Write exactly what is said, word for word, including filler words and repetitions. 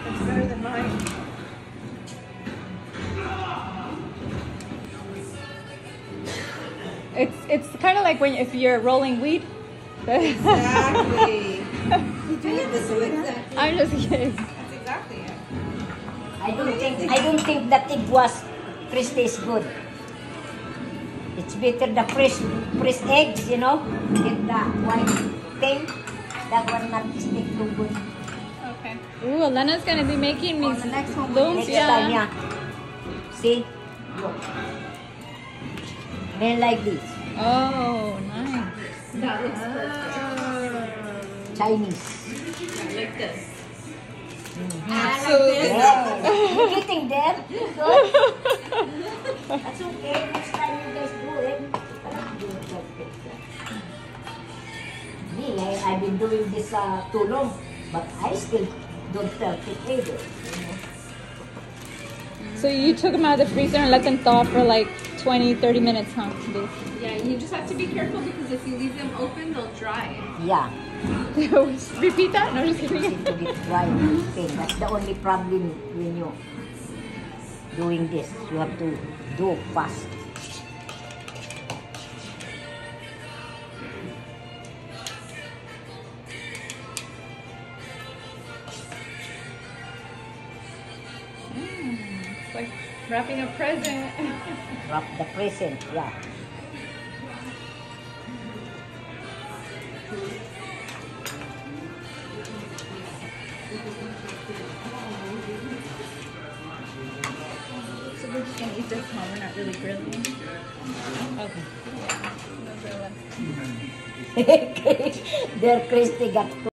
It's better than mine. It's it's kind of like when if you're rolling weed. Exactly. You do it this way. Exactly. I'm just kidding. That's exactly it. I don't think I don't think that it was fresh tastes good. It's better the fresh fresh eggs, you know, get the white thing. That one not stick too good. Okay. Ooh, Elena's gonna be making me On the next one, those, Next yeah. time, yeah. See, look. Then like this, Oh, nice. That looks perfect. Chinese. Like this. Absolutely. Yeah, you're getting there. Good. That's okay. Next time you guys do it. Do it perfect. Me, I, I've been doing this uh, too long, but I still don't perfect either. You know? So you took them out of the freezer and let them thaw for like twenty, thirty minutes, huh? Yeah, you just have to be careful because if you leave them open, they'll dry. Yeah. Repeat that? No, just Easy kidding. to get dry thing. That's the only problem when you doing this. You have to do fast. It's like wrapping a present. Wrap the present. Yeah. So we're just gonna eat this one. We're not really grilling. Okay. There, Christy got